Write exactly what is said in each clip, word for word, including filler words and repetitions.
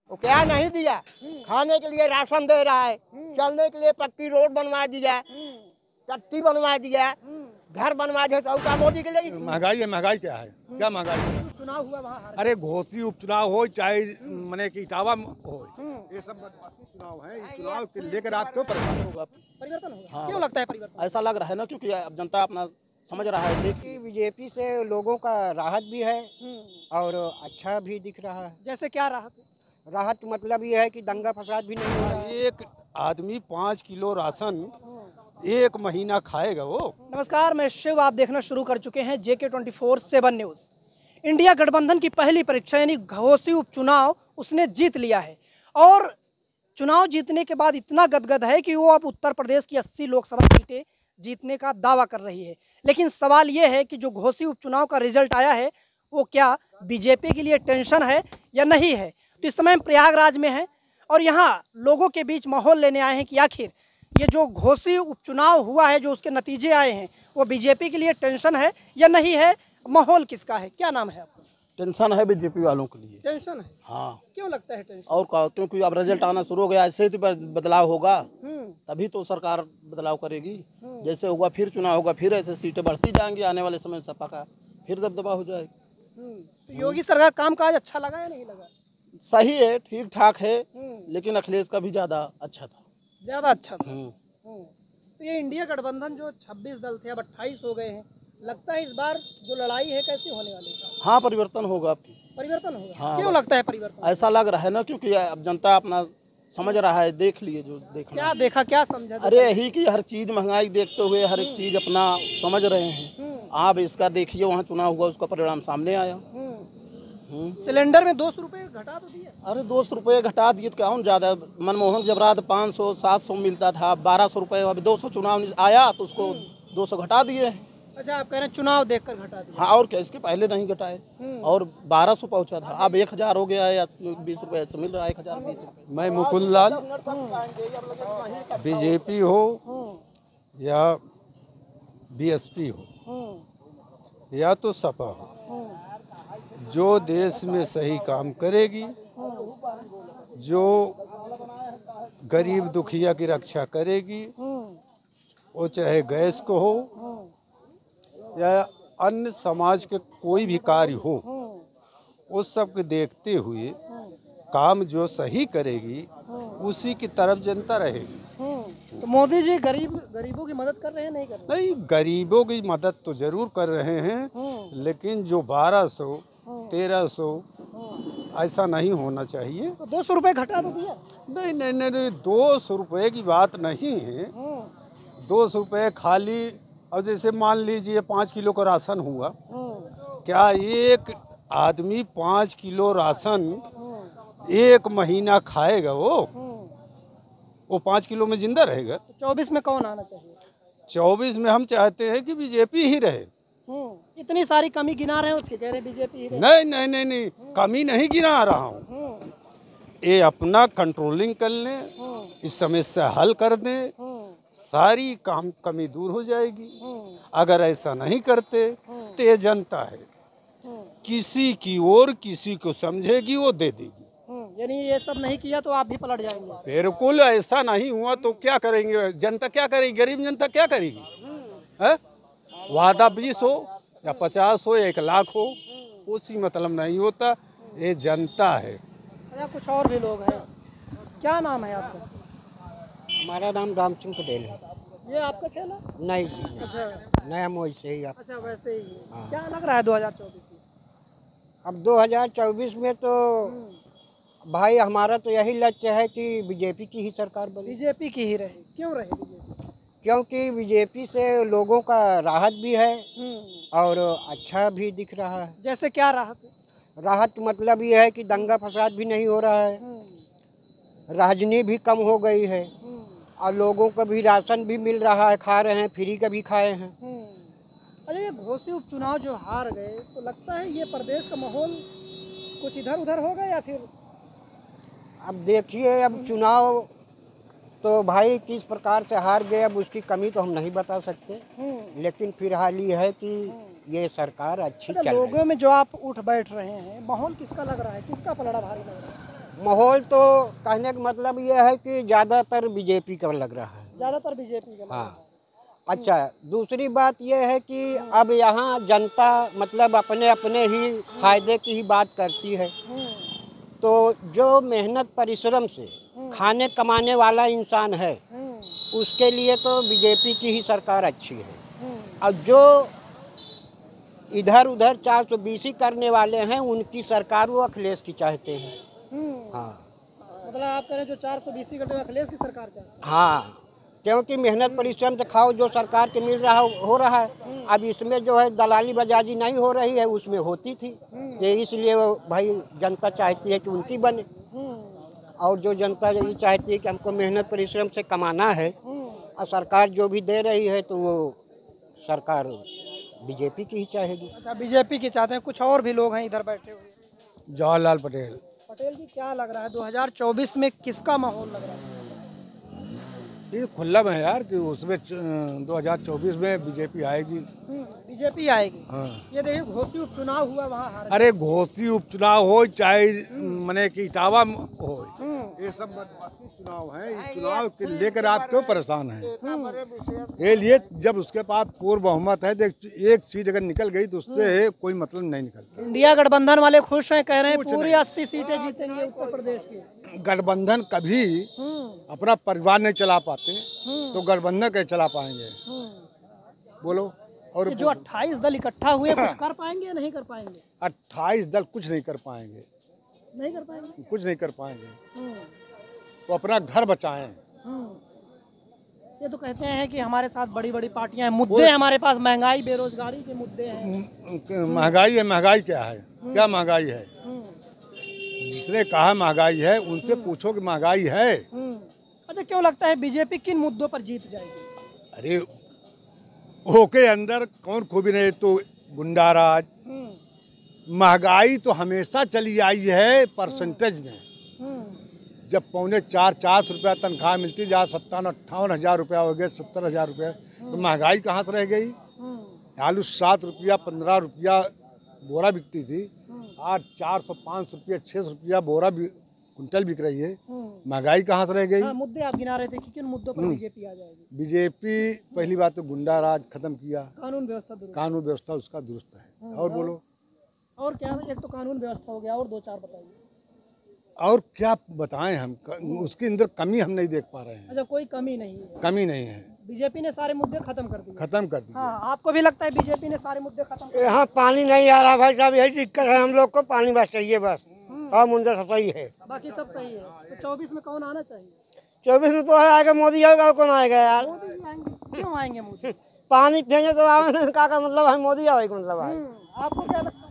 वो क्या नहीं दिया, खाने के लिए राशन दे रहा है, चलने के लिए पक्की रोड बनवा दिया, चट्टी बनवा दिया, घर बनवा दिया। सब काम मोदी के लिए। महंगाई है, महंगाई क्या है, क्या महंगाई है? चुनाव हुआ वहाँ, अरे घोषी उपचुनाव हो चाहे मने की इटावा हो, ये सब मध्यवर्ती चुनाव है। इस चुनाव के लेकर आप क्यों परेशान होगा? परिवर्तन होगा। हाँ, क्यों लगता है परिवर्तन? ऐसा लग रहा है ना, क्योंकि अब जनता अपना समझ रहा है। देखिए बीजेपी से लोगों का राहत भी है और अच्छा भी दिख रहा है। जैसे क्या राहत? राहत मतलब ये है कि दंगा फसाद भी नहीं हो रहा है। एक आदमी पाँच किलो राशन एक महीना खाएगा वो। नमस्कार, मैं शिव, आप देखना शुरू कर चुके हैं JK twenty four seven news. India गठबंधन की पहली परीक्षा यानी घोसी उपचुनाव उसने जीत लिया है और चुनाव जीतने के बाद इतना गदगद है कि वो अब उत्तर प्रदेश की अस्सी लोकसभा सीटें जीतने का दावा कर रही है। लेकिन सवाल ये है कि जो घोसी उपचुनाव का रिजल्ट आया है वो क्या बीजेपी के लिए टेंशन है या नहीं है। तो इस समय हम प्रयागराज में हैं और यहाँ लोगों के बीच माहौल लेने आए हैं कि आखिर ये जो घोसी उपचुनाव हुआ है, जो उसके नतीजे आए हैं, वो बीजेपी के लिए टेंशन है या नहीं है। माहौल किसका है? क्या नाम है आपका? टेंशन है बीजेपी वालों के लिए। टेंशन है? हाँ। क्यों लगता है टेंशन? और का, क्योंकि अब रिजल्ट आना शुरू हो गया, ऐसे ही तो बदलाव होगा तभी तो सरकार बदलाव करेगी। जैसे होगा फिर चुनाव होगा, फिर ऐसे सीटें बढ़ती जाएंगी आने वाले समय, सपा का फिर दबदबा हो जाएगा। तो योगी सरकार काम काज अच्छा लगा या नहीं लगा? सही है, ठीक ठाक है, लेकिन अखिलेश का भी ज्यादा अच्छा था। ज्यादा अच्छा था। तो ये इंडिया गठबंधन जो छब्बीस दल थे अब अट्ठाईस हो गए हैं, लगता है इस बार जो लड़ाई है कैसी होने वाली है? हाँ, परिवर्तन होगा। परिवर्तन होगा। हाँ, क्यों लगता है परिवर्तन? ऐसा लग रहा है ना, क्योंकि अब जनता अपना समझ रहा है। देख लिए जो देखना। क्या देखा, क्या समझा? अरे यही कि हर चीज महंगाई देखते हुए हर एक चीज अपना समझ रहे हैं। आप इसका देखिए, वहाँ चुनाव हुआ, उसका परिणाम सामने आया। सिलेंडर में दो सौ रुपए घटा तो दिया। अरे दो सौ रुपये घटा दिए तो क्या ज्यादा। मनमोहन जब रात पाँच सौ सात सौ मिलता था, बारह सौ रुपये, अब दो सौ चुनाव आया तो उसको दो सौ घटा दिए। अच्छा, आप कह रहे हैं चुनाव देखकर घटा दिया? हाँ, और क्या, इसके पहले नहीं घटाए और बारह सौ पहुँचा था, अब एक हजार हो गया है, बीस रुपये ऐसे मिल रहा है, एक हजार बीस रुपये। मैं मुकुल लाल, बीजेपी हो या बीएसपी हो या तो सपा हो, जो देश में सही काम करेगी, जो गरीब दुखिया की रक्षा करेगी, वो चाहे गैस को हो या अन्य समाज के कोई भी कार्य हो, उस सब के देखते हुए काम जो सही करेगी उसी की तरफ जनता रहेगी। तो मोदी जी गरीब गरीबों की मदद कर रहे हैं नहीं कर रहे? नहीं, गरीबों की मदद तो जरूर कर रहे हैं, लेकिन जो बारह सौ तेरह सौ ऐसा नहीं होना चाहिए। तो दो सौ रुपये घटा तो दिया। नहीं नहीं नहीं, नहीं दो सौ रुपये की बात नहीं है। दो सौ रुपये खाली, और जैसे मान लीजिए पाँच किलो का राशन हुआ, क्या एक आदमी पाँच किलो राशन एक महीना खाएगा? वो वो पाँच किलो में जिंदा रहेगा? तो चौबीस में कौन आना चाहिए? चौबीस में हम चाहते हैं कि बीजेपी ही रहे। इतनी सारी कमी गिना रहे हो, कह रहे हैं बीजेपी ही रहे। नहीं नहीं नहीं नहीं, कमी नहीं गिना रहा हूँ। ये अपना कंट्रोलिंग कर लें, इस समस्या हल कर दें, सारी काम कमी दूर हो जाएगी। अगर ऐसा नहीं करते तो ये जनता है, किसी की ओर किसी को समझेगी, वो दे देगी। यानी ये सब नहीं किया तो आप भी पलट जाएंगे? बिल्कुल, ऐसा नहीं हुआ तो क्या करेंगे? जनता क्या करेगी? गरीब जनता क्या करेगी? है वादा बीस हो या पचास हो या एक लाख हो, उसी मतलब नहीं होता। ये जनता है। अच्छा, कुछ और भी लोग हैं। क्या नाम है आपका? हमारा नाम रामचंद्र पटेल है। ये आपका ठेला? नहीं जी। अच्छा, नया मोह से ही। अच्छा, वैसे ही। क्या लग रहा है दो हजार चौबीस में? अब दो हजार चौबीस में तो भाई हमारा तो यही लक्ष्य है कि बीजेपी की ही सरकार बने। बीजेपी की ही रहे। क्यों रहे बीजेपी? क्योंकि बीजेपी से लोगों का राहत भी है और अच्छा भी दिख रहा है। जैसे क्या राहत? राहत मतलब ये है कि दंगा फसाद भी नहीं हो रहा है, राजनी भी कम हो गई है और लोगों को भी राशन भी मिल रहा है, खा रहे हैं, फ्री का भी खाए हैं। अरे ये घोसी उपचुनाव जो हार गए, तो लगता है ये प्रदेश का माहौल कुछ इधर उधर होगा या फिर? अब देखिए, अब चुनाव तो भाई किस प्रकार से हार गए, अब उसकी कमी तो हम नहीं बता सकते, लेकिन फिलहाल ये है कि ये सरकार अच्छी चल रही है। लोगों में जो आप उठ बैठ रहे हैं, माहौल किसका लग रहा है? किसका पलड़ा भारी लग रहा है? माहौल तो कहने का मतलब ये है कि ज़्यादातर बीजेपी का लग रहा है। ज़्यादातर बीजेपी का लग रहा है। हाँ, अच्छा, दूसरी बात यह है कि अब यहाँ जनता मतलब अपने अपने ही फायदे की ही बात करती है। तो जो मेहनत परिश्रम से खाने कमाने वाला इंसान है उसके लिए तो बीजेपी की ही सरकार अच्छी है। और जो इधर उधर चार सौ बीसी करने वाले हैं उनकी सरकार वो अखिलेश की चाहते हैं। हाँ, मतलब आप कह रहे हैं जो चार सौ बीसी करते हैं अखिलेश की सरकार चाहती है। हाँ, क्योंकि मेहनत परिश्रम से खाओ जो सरकार के मिल रहा हो रहा है। अब इसमें जो है दलाली बजाजी नहीं हो रही है, उसमें होती थी। तो इसलिए वो भाई जनता चाहती है कि उनकी बने। और जो जनता यही चाहती है कि हमको मेहनत परिश्रम से कमाना है और सरकार जो भी दे रही है तो वो सरकार बीजेपी की ही चाहेगी। अच्छा, बीजेपी की चाहते हैं। कुछ और भी लोग हैं इधर बैठे हुए। जवाहरलाल पटेल। पटेल जी, क्या लग रहा है दो हज़ार चौबीस में किसका माहौल लग रहा है? ये खुल्ला में है यार कि उसमें दो हज़ार चौबीस में बीजेपी आएगी। बीजेपी आएगी। हाँ। ये देखिए घोसी उपचुनाव हुआ वहाँ हार अरे घोसी उपचुनाव हो चाहे मने कि इटावा हो, ये सब मतवासी चुनाव है। इस चुनाव के लेकर आप क्यों परेशान हैं? ये लिए जब उसके पास पूर्ण बहुमत है, एक सीट अगर निकल गई तो उससे कोई मतलब नहीं निकलता। इंडिया गठबंधन वाले खुश हैं, कह रहे हैं पूरी अस्सी सीटें जीतेंगे उत्तर प्रदेश की। गठबंधन कभी अपना परिवार नहीं चला पाते तो गठबंधन कैसे चला पाएंगे? बोलो। और जो अट्ठाईस दल इकट्ठा हुए कुछ कर पाएंगे या नहीं कर पाएंगे? अट्ठाईस दल कुछ नहीं कर पाएंगे। नहीं कर पाएंगे कुछ नहीं कर पाएंगे। तो अपना घर बचाएं। ये तो कहते हैं कि हमारे साथ बड़ी बड़ी पार्टियां हैं, मुद्दे हमारे पास महंगाई बेरोजगारी के मुद्दे हैं। महंगाई है, महंगाई क्या है? क्या महंगाई है? जिसने कहा महंगाई है उनसे पूछो कि महंगाई है। अच्छा, क्यों लगता है बीजेपी किन मुद्दों पर जीत जाएगी? अरे ओके अंदर कौन खूबी नहीं, तो गुंडाराज, महंगाई तो हमेशा चली आई है परसेंटेज में। जब पौने चार चार सौ रुपया तनख्वाह मिलती, जहाँ सत्तावन अट्ठावन हजार रुपया हो गए, सत्तर हजार रुपया, तो महंगाई कहाँ से रह गई? आलू सात रुपया पंद्रह रुपया बोरा बिकती थी, आज चार सौ पाँच सौ रुपया छः सौ रुपया बोरा कुंटल बिक रही है। महंगाई कहाँ से रह गई? हाँ, मुद्दे आप गिना रहे थे कि किन मुद्दों पर बीजेपी आ जाएगी? बीजेपी पहली बात तो गुंडा राज खत्म किया, कानून व्यवस्था दुरुस्त, कानून व्यवस्था उसका दुरुस्त है। और बोलो और क्या? एक तो कानून व्यवस्था हो गया, और दो चार बताइए। और क्या बताएं हम? उसके अंदर कमी हम नहीं देख पा रहे हैं। अच्छा, कोई कमी नहीं है? कमी नहीं है। बीजेपी ने सारे मुद्दे खत्म कर दिए। खत्म कर दिए। हाँ, आपको भी लगता है बीजेपी ने सारे मुद्दे खत्म कर दिए? यहाँ पानी नहीं आ रहा भाई साहब, यही दिक्कत है हम लोग को। पानी बस चाहिए बस, और मुंडा सब सही है, बाकी सब सही है। तो चौबीस में कौन आना चाहिए? चौबीस में तो आएगा मोदी, आएगा कौन आएगा यार? मोदी जी आएंगे। क्यों आएंगे मोदी? पानी फेंके तो आवे का का मतलब है मोदी आएगा मतलब है। आपको क्या लगता है?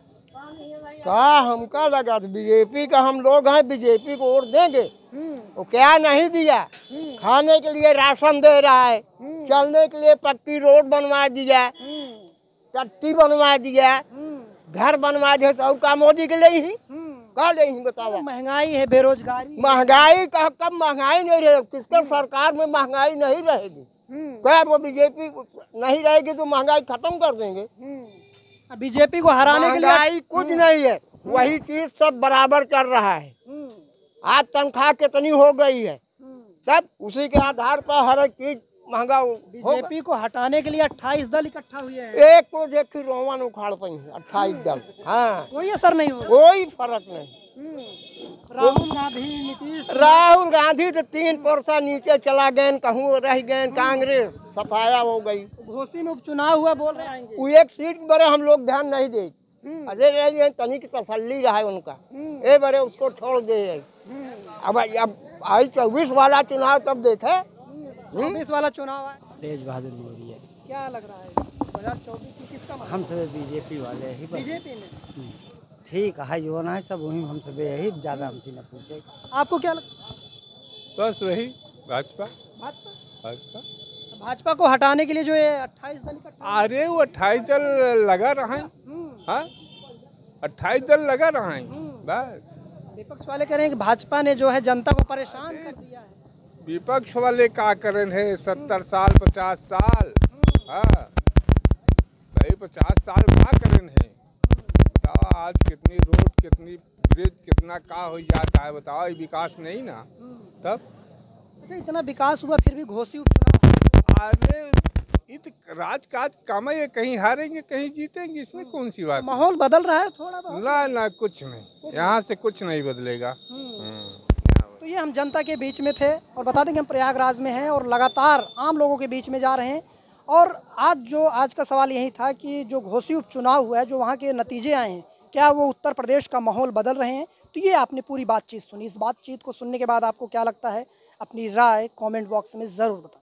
का हमका लगा तो बीजेपी का हम लोग हैं, बीजेपी को वोट देंगे। वो क्या नहीं दिया? खाने के लिए राशन दे रहा है, चलने के लिए पक्की रोड बनवा दिया, चट्टी बनवा दिया, घर बनवा दिया। और का मोदी के लिए ही का ले ही बताओ? महंगाई है, बेरोजगारी, महंगाई का कब महंगाई नहीं रहेगी? किसके सरकार में महंगाई नहीं रहेगी? क्या वो बीजेपी नहीं रहेगी तो महंगाई खत्म कर देंगे? बीजेपी को हराने के लिए महंगाई कुछ नहीं है, वही चीज सब बराबर कर रहा है। आज तनख्वाह कितनी हो गई है, तब उसी के आधार पर हर एक चीज महंगा। बीजेपी को हटाने के लिए अट्ठाईस दल इकट्ठा हुए हैं। एक को देखी रोमन उखाड़ पाई अट्ठाईस दल। हाँ, कोई असर नहीं हो, कोई फर्क नहीं। राहुल गांधी, नीतीश, राहुल गांधी तो तीन परसेंट नीचे चला गए, कहूँ रह गए, कांग्रेस सफाया हो गई। घोसी में उपचुनाव हुआ, बोल रहे आएंगे। वो एक सीट बड़े हम लोग ध्यान नहीं दे, अजय तनिक तसल्ली रहा है उनका, ए बड़े उसको छोड़ दे। अब अब आई चौबीस वाला चुनाव तब देखे। चौबीस वाला चुनाव है, तेज बहादुर मोदी है। क्या लग रहा है दो हज़ार चौबीस में किसका? हम सब बीजेपी वाले ही। बीजेपी में ठीक है जो ना है सब वही, हम सब यही ज़्यादा हमसे न पूछे। आपको क्या लगता है? बस वही भाजपा। भाजपा भाजपा भाजपा को हटाने के लिए जो ये अट्ठाईस दल इकट्ठा, अरे वो अट्ठाईस दल लगा रहा है। हाँ, अट्ठाईस दल लगा रहा है बस। विपक्ष वाले कह रहे हैं कि भाजपा ने जो है जनता को परेशान कर दिया है। विपक्ष वाले का करें है? सत्तर साल पचास साल, हाँ भाई पचास साल का करें है? आज कितनी रोड कितनी खुदे कितना का हो जाता है बताओ, ये विकास नहीं ना तब। अच्छा, इतना विकास हुआ फिर भी घोसी उपचुनाव। अरे इत राजकाज काम है, कहीं हारेंगे कहीं जीतेंगे, इसमें कौन सी बात है? माहौल बदल रहा है थोड़ा बहुत। ना ना कुछ नहीं, यहाँ से कुछ नहीं बदलेगा। तो ये हम जनता के बीच में थे और बता दें कि हम प्रयागराज में हैं और लगातार आम लोगों के बीच में जा रहे हैं। और आज जो आज का सवाल यही था कि जो घोसी उपचुनाव हुआ है, जो वहाँ के नतीजे आए हैं, क्या वो उत्तर प्रदेश का माहौल बदल रहे हैं? तो ये आपने पूरी बातचीत सुनी। इस बातचीत को सुनने के बाद आपको क्या लगता है, अपनी राय कमेंट बॉक्स में ज़रूर बताएं।